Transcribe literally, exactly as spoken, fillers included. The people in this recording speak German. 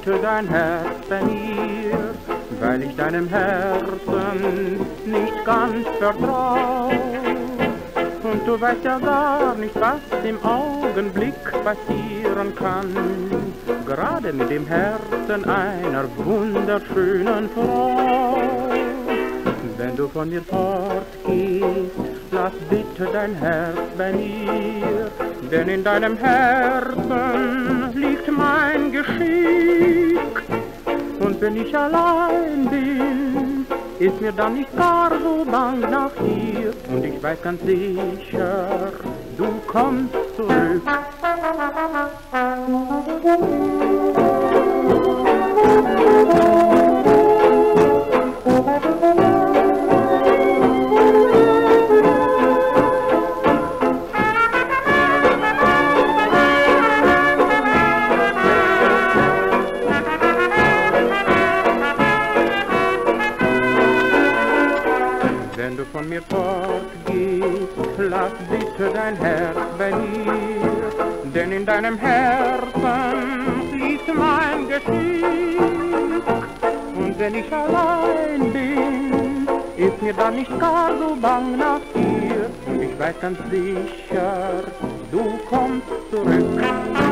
bitte dein Herz bei mir, weil ich deinem Herzen nicht ganz vertrau. Und du weißt ja gar nicht, was im Augenblick passieren kann, gerade mit dem Herzen einer wunderschönen Frau. Wenn du von mir fortgehst, lass bitte dein Herz bei mir, denn in deinem Herzen liegt mein Geschick. Und wenn ich allein bin, ist mir dann nicht gar so bang nach dir. Und ich weiß ganz sicher, du kommst zurück. Wenn du von mir fortgehst, lass bitte dein Herz bei mir, denn in deinem Herzen liegt mein Geschick. Und wenn ich allein bin, ist mir dann nicht gar so bang nach dir. Und ich weiß ganz sicher, du kommst zurück.